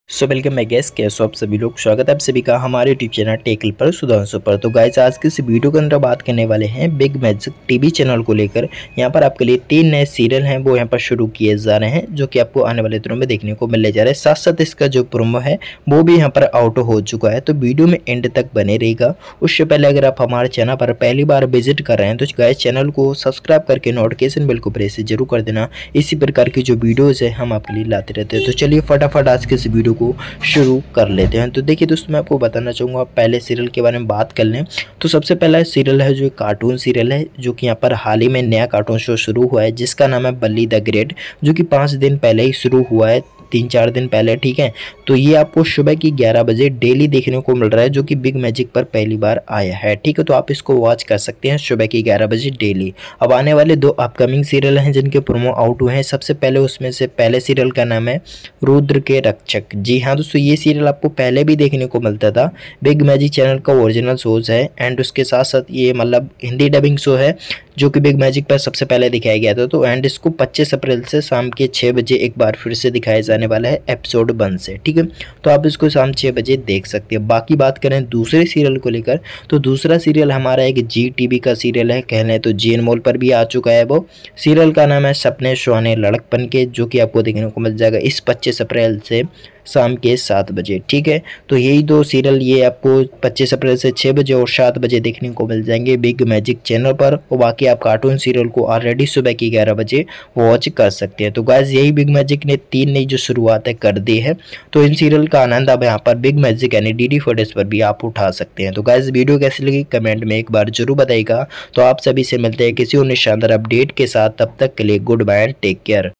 Welcome मैं guess कैसे आप सभी लोग स्वागत है आप सभी का हमारे यूट्यूब चैनल टेकल पर सुधांशु पर। तो गाइस आज के इस वीडियो के अंदर बात करने वाले हैं बिग मैजिक टीवी चैनल को लेकर। यहाँ पर आपके लिए 3 नए सीरियल हैं वो यहाँ पर शुरू किए जा रहे हैं जो कि आपको आने वाले दिनों में देखने को मिलने जा रहे हैं। साथ साथ इसका जो प्रोमो है वो भी यहाँ पर आउट हो चुका है, तो वीडियो में एंड तक बने रहेगा। उससे पहले अगर आप हमारे चैनल पर पहली बार विजिट कर रहे हैं तो गाइस चैनल को सब्सक्राइब करके नोटिफिकेशन बिल को प्रेस जरूर कर देना। इसी प्रकार की जो वीडियोज़ है हम आपके लिए लाते रहते हैं। तो चलिए फटाफट आज के इस वीडियो को शुरू कर लेते हैं। तो देखिए दोस्तों, मैं आपको बताना चाहूँगा पहले सीरियल के बारे में बात कर लें तो सबसे पहला सीरियल है जो कार्टून सीरियल है जो कि यहाँ पर हाल ही में नया कार्टून शो शुरू हुआ है जिसका नाम है बल्ली द ग्रेट, जो कि 5 दिन पहले ही शुरू हुआ है, 3-4 दिन पहले, ठीक है। तो ये आपको सुबह की 11 बजे डेली देखने को मिल रहा है जो कि बिग मैजिक पर पहली बार आया है, ठीक है। तो आप इसको वॉच कर सकते हैं सुबह की 11 बजे डेली। अब आने वाले 2 अपकमिंग सीरियल हैं जिनके प्रोमो आउट हुए हैं। सबसे पहले उसमें से पहले सीरियल का नाम है रुद्र के रक्षक। जी हाँ दोस्तों, ये सीरियल आपको पहले भी देखने को मिलता था, बिग मैजिक चैनल का ओरिजिनल शोज है एंड उसके साथ साथ ये मतलब हिंदी डबिंग शो है जो कि बिग मैजिक पर सबसे पहले दिखाया गया था। तो एंड इसको 25 अप्रैल से शाम के 6 बजे एक बार फिर से दिखाया जाने वाला है एपिसोड 1 से, ठीक है। तो आप इसको शाम 6 बजे देख सकते हैं। बाकी बात करें दूसरे सीरियल को लेकर तो दूसरा सीरियल हमारा एक जी टीवी का सीरियल है, कह लें तो जी अनमोल पर भी आ चुका है। वो सीरियल का नाम है सपने सुहाने लड़कपन के, जो कि आपको देखने को मिल जाएगा इस 25 अप्रैल से शाम के 7 बजे, ठीक है। तो यही 2 सीरियल ये आपको 25 अप्रैल से 6 बजे और 7 बजे देखने को मिल जाएंगे बिग मैजिक चैनल पर। और बाकी आप कार्टून सीरियल को ऑलरेडी सुबह की 11 बजे वॉच कर सकते हैं। तो गाइस यही बिग मैजिक ने 3 नई जो शुरुआत है कर दी है, तो इन सीरियल का आनंद अब यहाँ पर बिग मैजिक यानी डीडी फुटेज पर भी आप उठा सकते हैं। तो गाइस वीडियो कैसी लगी कमेंट में एक बार जरूर बताइएगा। तो आप सभी से मिलते हैं किसी और शानदार अपडेट के साथ, तब तक के लिए goodbye and take care.